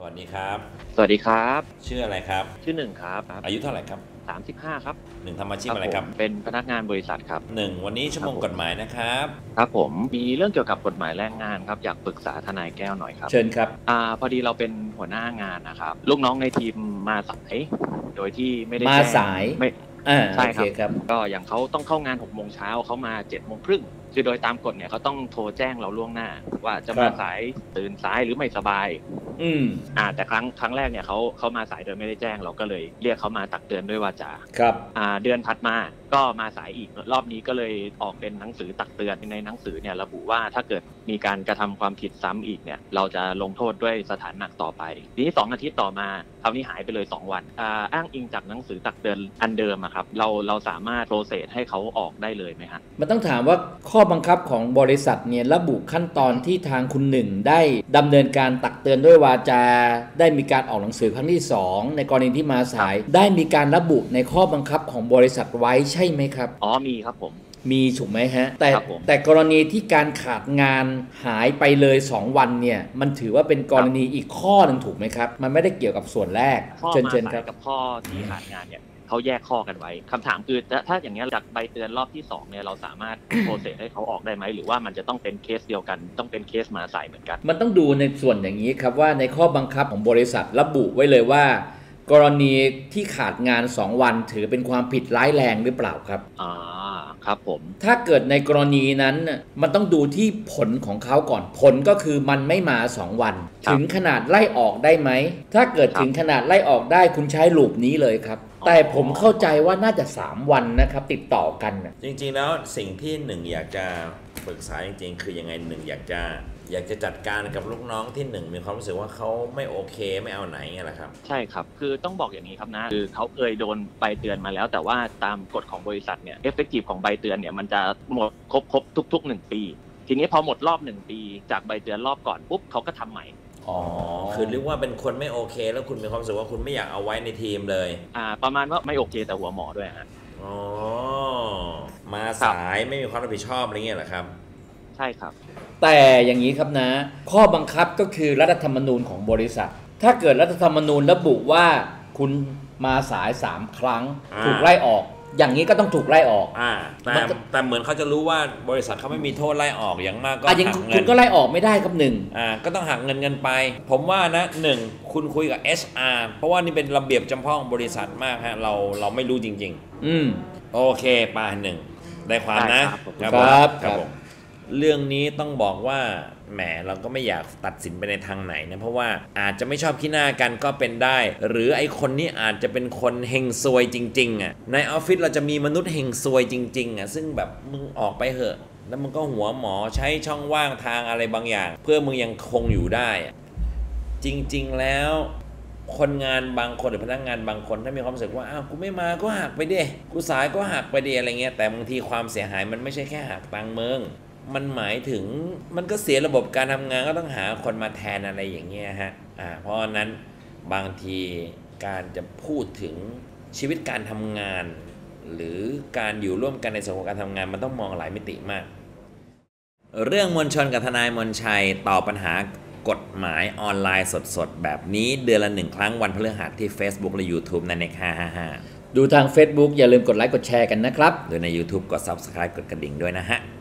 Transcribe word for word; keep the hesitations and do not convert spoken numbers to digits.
วัสดีครับสวัสดีครับชื่ออะไรครับชื่อหนึ่งครับอายุเท่าไหร่ครับสามสิบห้าครับหนึ่งทำอาชีครับผมพอะไรครับเป็นพนักงานบริษัทครับหนึ่งวันนี้ชั่วโมงกฎหมายนะครับครับผมมีเรื่องเกี่ยวกับกฎหมายแรงงานครับอยากปรึกษาทนายแก้วหน่อยครับเชิญครับอ่าพอดีเราเป็นหัวหน้างานนะครับลูกน้องในทีมมาสายโดยที่ไม่ได้มาแจ้งสายไม่อ่าใช่โอเคครับครับก็อย่างเขาต้องเข้างานหกโมงเช้าเขามาเจ็ดโมงครึ่งคือโดยตามกฎเนี่ยเขาต้องโทรแจ้งเราล่วงหน้าว่าจะมาสายตื่นสายหรือไม่สบายอืมอ่าแต่ครั้งครั้งแรกเนี่ยเขาเขามาสายโดยไม่ได้แจ้งเราก็เลยเรียกเขามาตักเตือนด้วยวาจาครับอ่าเดือนถัดมาก็มาสายอีกรอบนี้ก็เลยออกเป็นหนังสือตักเตือนในหนังสือเนี่ยระบุว่าถ้าเกิดมีการกระทำความผิดซ้ำอีกเนี่ยเราจะลงโทษด้วยสถานหนักต่อไปทีนี้สองอาทิตย์ต่อมาคราวนี้หายไปเลยสองวันอ่าอ้างอิงจากหนังสือตักเตือนอันเดิมอะครับเราเราสามารถโปรเซสให้เขาออกได้เลยไหมฮะมันต้องถามว่าข้อบังคับของบริษัทเนี่ยระบุขั้นตอนที่ทางคุณหนึ่งได้ดำเนินการตักเตือนด้วยวาจาได้มีการออกหนังสือครั้งที่สองในกรณีที่มาสายได้มีการระบุในข้อบังคับของบริษัทไว้ใช่ไหมครับอ๋อมีครับผมมีถูกไหมฮะแต่ครับผมแต่กรณีที่การขาดงานหายไปเลยสองวันเนี่ยมันถือว่าเป็นกรณีอีกข้อหนึ่งถูกไหมครับมันไม่ได้เกี่ยวกับส่วนแรกข้อเชิญมาเชิญคสารัยบกับข้อที่ขาดงานเนี่ยเขาแยกข้อกันไว้คำถามคือถ้าถ้าอย่างนี้ยจากใบเตือนรอบที่สองเนี่ยเราสามารถ โปรเซสให้เขาออกได้ไหมหรือว่ามันจะต้องเป็นเคสเดียวกันต้องเป็นเคสมาสายเหมือนกันมันต้องดูในส่วนอย่างนี้ครับว่าในข้อบังคับของบริษัทระบุไว้เลยว่า กรณีที่ขาดงานสองวันถือเป็นความผิดร้ายแรงหรือเปล่าครับอ่าครับผมถ้าเกิดในกรณีนั้นมันต้องดูที่ผลของเขาก่อนผลก็คือมันไม่มาสองวันถึงขนาดไล่ออกได้ไหมถ้าเกิดถึงขนาดไล่ออกได้คุณใช้ลูปนี้เลยครับแต่ผมเข้าใจว่าน่าจะสามวันนะครับติดต่อกันจริงๆแล้วสิ่งที่หนึ่งอยากจะปรึกษาจริงๆคือยังไงหนึ่งอยากจะอยากจะจัดการกับลูกน้องที่หนึ่งมีความรู้สึกว่าเขาไม่โอเคไม่เอาไหนไงล่ะครับใช่ครับคือต้องบอกอย่างนี้ครับนะคือเขาเคยโดนใบเตือนมาแล้วแต่ว่าตามกฎของบริษัทเนี่ยเอฟเฟกตีฟของใบเตือนเนี่ยมันจะหมดครบครบทุกๆหนึ่งปีทีนี้พอหมดรอบหนึ่งปีจากใบเตือนรอบก่อนปุ๊บเขาก็ทำใหม่อ๋อคือเรียกว่าเป็นคนไม่โอเคแล้วคุณมีความรู้สึกว่าคุณไม่อยากเอาไว้ในทีมเลยอ่าประมาณว่าไม่โอเคแต่หัวหมอด้วยฮะอ๋อมาสายไม่มีความรับผิดชอบอะไรเงี้ยเหรอครับใช่ครับแต่อย่างนี้ครับนะข้อบังคับก็คือรัฐธรรมนูญของบริษัทถ้าเกิดรัฐธรรมนูญระบุว่าคุณมาสายสามครั้งถูกไล่ออกอย่างนี้ก็ต้องถูกไล่ออกอ่าแต่แต่เหมือนเขาจะรู้ว่าบริษัทเขาไม่มีโทษไล่ออกอย่างมากก็หักเงินคุณก็ไล่ออกไม่ได้ครับหนึ่งอ่าก็ต้องหักเงินเงินไปผมว่านะหนึ่งคุณคุยกับ เอช อาร์ เพราะว่านี่เป็นระเบียบจำเพาะของบริษัทมากฮะเราเราไม่รู้จริงๆอืมโอเคป่าหนึ่งได้ความนะครับครับผมเรื่องนี้ต้องบอกว่าแหมเราก็ไม่อยากตัดสินไปในทางไหนนะเพราะว่าอาจจะไม่ชอบขี้หน้ากันก็เป็นได้หรือไอ้คนนี้อาจจะเป็นคนเฮงซวยจริงๆอ่ะในออฟฟิศเราจะมีมนุษย์เฮงซวยจริงๆอ่ะซึ่งแบบมึงออกไปเหอะแล้วมึงก็หัวหมอใช้ช่องว่างทางอะไรบางอย่างเพื่อมึงยังคงอยู่ได้จริงๆแล้วคนงานบางคนหรือพนักงานบางคนถ้ามีความรู้สึกว่าอ้าวกูไม่มาก็หักไปดิกูสายก็หักไปดิอะไรเงี้ยแต่บางทีความเสียหายมันไม่ใช่แค่หักตังค์มึงมันหมายถึงมันก็เสียระบบการทำงานก็ต้องหาคนมาแทนอะไรอย่างเงี้ยฮะอ่าเพราะนั้นบางทีการจะพูดถึงชีวิตการทำงานหรือการอยู่ร่วมกันในสังคมการทำงานมันต้องมองหลายมิติมากเรื่องมวลชนกับทนายมนชัยตอบปัญหากฎหมายออนไลน์สดๆแบบนี้เดือนละหนึ่งครั้งวันพฤหัสที่ Facebook และ YouTube ในเน็กห้าห้าห้าดูทาง Facebook อย่าลืมกดไลค์กดแชร์กันนะครับโดยใน YouTube กด Subscribe กดกระดิ่งด้วยนะฮะ